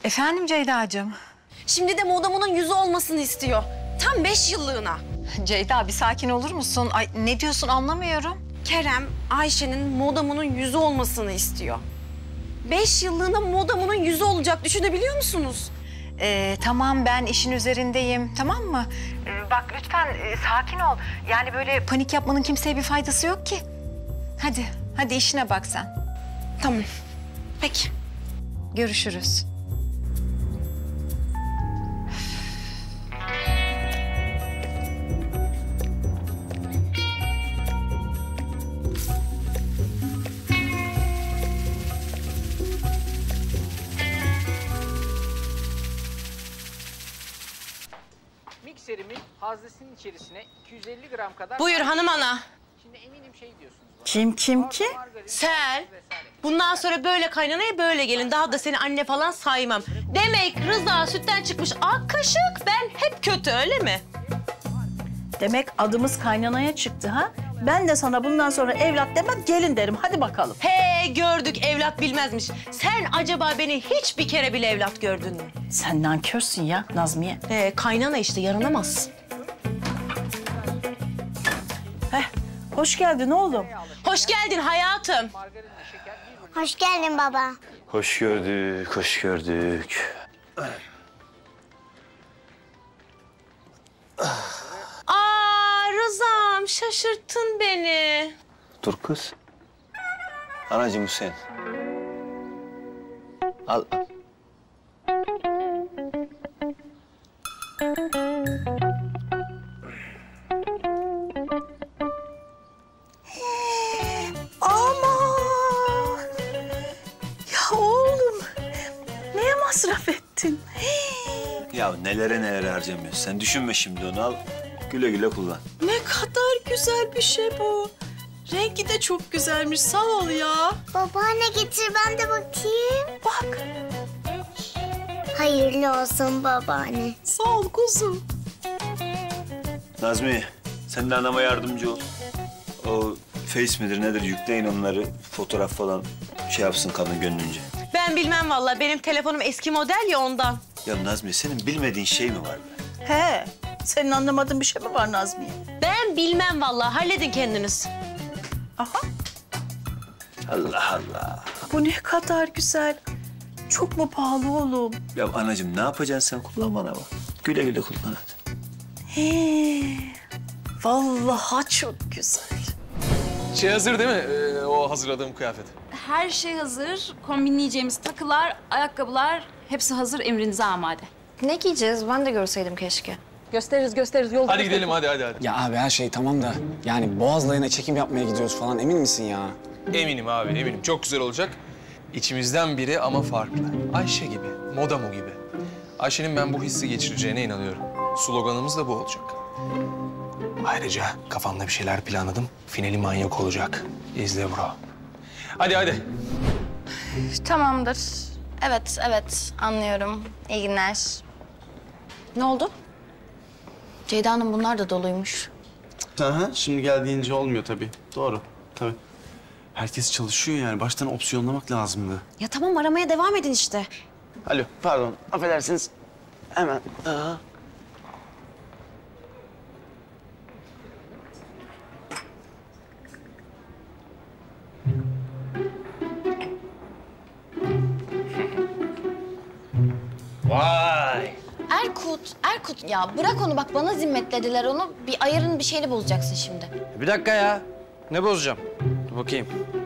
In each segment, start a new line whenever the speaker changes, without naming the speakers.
Efendim Ceyda'cığım?
Şimdi de modamunun yüzü olmasını istiyor. Tam 5 yıllığına.
Ceyda bir sakin olur musun? Ay ne diyorsun anlamıyorum.
Kerem, Ayşe'nin modamunun yüzü olmasını istiyor. 5 yıllığına modamunun yüzü olacak. Düşünebiliyor musunuz?
Tamam ben işin üzerindeyim tamam mı? Bak lütfen sakin ol. Yani böyle panik yapmanın kimseye bir faydası yok ki. Hadi işine bak sen.
Tamam. Peki.
Görüşürüz.
Mikserimin haznesinin içerisine 250 gram kadar...
Buyur hanım ana.
Şimdi eminim şey diyorsunuz.
Kim?
Sen. Bundan sonra böyle kaynanaya böyle gelin. Daha da seni anne falan saymam. Demek Rıza sütten çıkmış ak kaşık. Ben hep kötü öyle mi?
Demek adımız kaynanaya çıktı ha? Ben de sana bundan sonra evlat demem, gelin derim. Hadi bakalım.
He gördük evlat bilmezmiş. Sen acaba beni hiç bir kere bile evlat gördün mü?
Sen nankörsün ya Nazmiye.
Kaynana işte yaranamaz.
Hoş geldin oğlum.
Hoş geldin hayatım.
Hoş geldin baba.
Hoş gördük, hoş gördük.
Rıza'm şaşırttın beni.
Dur kız. Anacığım Hüseyin. Al.
Aman! Ya oğlum, neye masraf ettin?
Ya nelere harcamıyorsun? Sen düşünme şimdi onu al. Güle güle kullan.
Ne kadar güzel bir şey bu. Rengi de çok güzelmiş, sağ ol ya.
Babaanne getir ben de bakayım.
Bak,
Hayırlı olsun babaanne.
sağ ol kuzum.
Nazmi, sen de anama yardımcı ol. O Face midir nedir yükleyin onları. Fotoğraf falan şey yapsın kadın gönlünce.
Ben bilmem vallahi. Benim telefonum eski model ya ondan.
Ya Nazmi senin bilmediğin şey mi var be?
He, senin anlamadığın bir şey mi var Nazmiye?
Ben bilmem vallahi. Halledin kendiniz.
Aha,
Allah Allah.
bu ne kadar güzel. Çok mu pahalı oğlum?
Ya anacığım ne yapacaksın sen? Kullan bana bak. Güle güle kullan hadi.
He, vallahi çok güzel.
Şey hazır değil mi? O hazırladığım kıyafet.
Her şey hazır. Kombinleyeceğimiz takılar, ayakkabılar hepsi hazır, emrinize amade.
Ne giyeceğiz? Ben de görseydim keşke.
Gösteririz. Yolda
Hadi gidelim hadi.
Ya abi her şey tamam da yani Boğazlayı'na çekim yapmaya gidiyoruz falan emin misin ya?
Eminim abi eminim. Çok güzel olacak. İçimizden biri ama farklı. Ayşe gibi, Modamo gibi. Ayşe'nin ben bu hissi geçireceğine inanıyorum. Sloganımız da bu olacak. Ayrıca kafamda bir şeyler planladım. Finali manyak olacak. İzle bro. Hadi.
Tamamdır. Evet anlıyorum. İyi günler. Ne oldu? Ceyda Hanım bunlar da doluymuş.
Aha, şimdi geldiğince olmuyor tabii. Doğru, tabii. Herkes çalışıyor yani. Baştan opsiyonlamak lazımdı.
Ya tamam aramaya devam edin işte.
Alo, pardon. Affedersiniz. Hemen. Aa.
Vay.
Erkut ya bırak onu bak bana zimmetlediler onu. Bir ayarın bir şeyini bozacaksın şimdi.
Bir dakika ya. Ne bozacağım? Dur bakayım.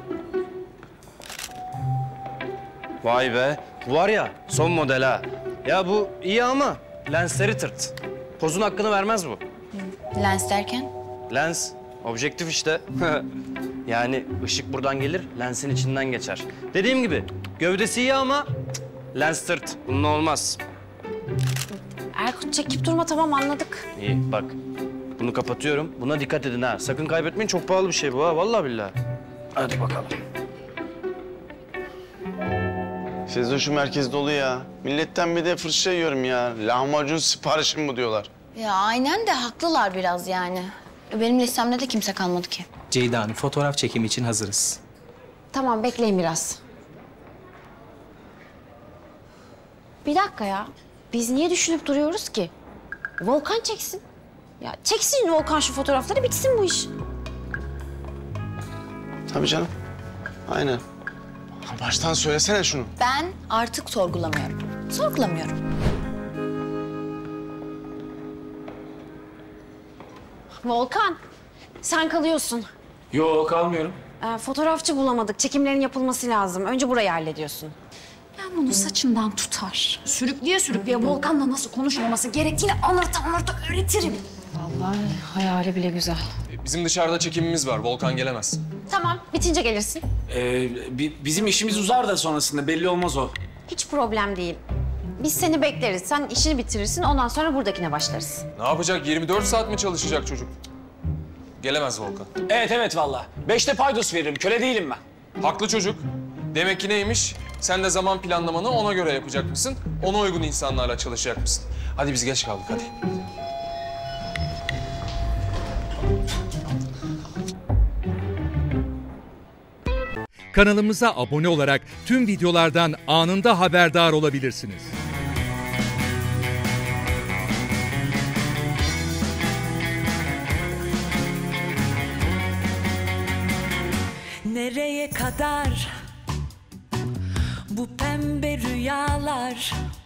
Vay be. Bu var ya son model ha. Ya bu iyi ama lensleri tırt. Pozun hakkını vermez bu.
Lens derken?
Lens, objektif işte. Yani ışık buradan gelir, lensin içinden geçer. Dediğim gibi gövdesi iyi ama lens tırt. Bununla olmaz.
Erkut çekip durma tamam anladık.
İyi bak. Bunu kapatıyorum. Buna dikkat edin ha. Sakın kaybetmeyin. Çok pahalı bir şey bu ha. Vallahi billahi. Hadi bakalım.
Şu merkez dolu ya. Milletten bir de fırça yiyorum ya. Lahmacun siparişi mi bu diyorlar?
Ya aynen de haklılar biraz yani. Benim listemde de kimse kalmadı ki.
Ceyda Hanım, fotoğraf çekimi için hazırız.
Tamam bekleyin biraz. Bir dakika ya. Biz niye düşünüp duruyoruz ki? Volkan çeksin. Ya çeksin Volkan şu fotoğrafları, bitsin bu iş.
Tabii canım. Aynen. Baştan söylesene şunu.
Ben artık sorgulamıyorum. Sorgulamıyorum. Volkan, sen kalıyorsun.
Yok kalmıyorum.
Fotoğrafçı bulamadık. Çekimlerin yapılması lazım. Önce burayı hallediyorsun.
Ben bunu saçımdan tutar. Sürükleye sürükleye Volkan'la nasıl konuşmaması gerektiğini anırta öğretirim.
Vallahi hayali bile güzel.
Bizim dışarıda çekimimiz var. Volkan gelemez.
Tamam, bitince gelirsin.
Bizim işimiz uzar da sonrasında belli olmaz o.
Hiç problem değil. Biz seni bekleriz. Sen işini bitirirsin. Ondan sonra buradakine başlarız.
Ne yapacak? 24 saat mi çalışacak çocuk? Gelemez Volkan.
Evet vallahi. 5'te paydos veririm. Köle değilim ben.
Haklı çocuk. Demek ki neymiş? Sen de zaman planlamanı ona göre yapacak mısın? Ona uygun insanlarla çalışacak mısın? Hadi biz geç kaldık hadi.
Kanalımıza abone olarak tüm videolardan anında haberdar olabilirsiniz.
Nereye kadar bu pembe rüyalar?